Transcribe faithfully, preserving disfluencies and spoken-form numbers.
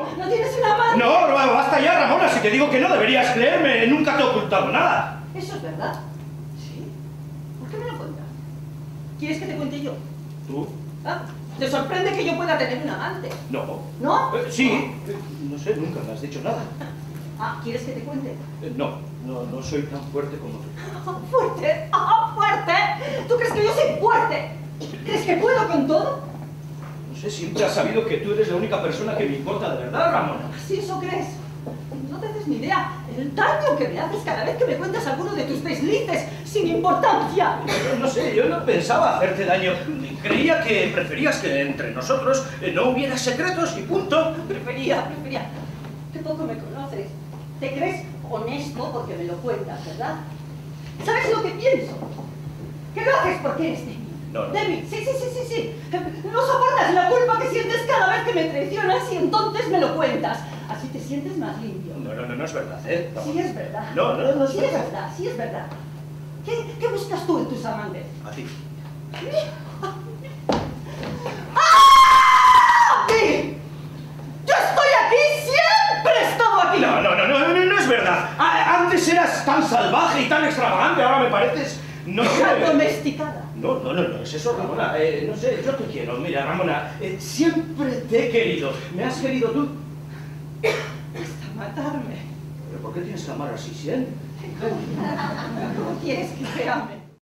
¿No tienes un amante? No, no, basta ya, Ramona. Si te digo que no, deberías creerme. Nunca te he ocultado nada. ¿Eso es verdad? ¿Sí? ¿Por qué me lo cuentas? ¿Quieres que te cuente yo? ¿Tú? ¿Ah? ¿Te sorprende que yo pueda tener un amante? No. ¿No? Eh, sí. Eh, no sé, nunca me has dicho nada. Ah, ¿quieres que te cuente? Eh, no, no, no soy tan fuerte como tú. ¡Ah, fuerte! ¡Ah, fuerte! ¿Tú crees que yo soy fuerte? ¿Crees que puedo con todo? No sé, siempre has sabido que tú eres la única persona que me importa de verdad, Ramona. ¿Sí eso crees? No te haces ni idea el daño que me haces cada vez que me cuentas alguno de tus deslices sin importancia. Yo no sé, yo no pensaba hacerte daño. Creía que preferías que entre nosotros eh, no hubiera secretos y punto. Prefería, prefería. Qué poco me conoces. ¿Te crees honesto porque me lo cuentas, verdad? ¿Sabes lo que pienso? Que lo haces porque eres débil. No, no. Débil, sí, sí, sí, sí, sí. No soportas la culpa que sientes cada vez que me traicionas y entonces me lo cuentas. Así te sientes más limpio. No, no, no, no es verdad, ¿eh? No. Sí es verdad. No, no, no es sí verdad. es verdad, sí es verdad. ¿Qué, qué buscas tú en tus amantes? A ti. ¡Ah! ¿Qué? ¡Yo estoy aquí! ¡Siempre he estado aquí! No, no, no, no, no, no es verdad. A- antes eras tan salvaje y tan extravagante, ahora me pareces... No sé. Domesticada. No, no, no, no es eso, Ramona. Eh, no sé, yo te quiero. Mira, Ramona, eh, siempre te he querido. ¿Me has querido tú? Hasta matarme. ¿Pero por qué tienes que amar así siempre? ¿Cómo quieres que te ame?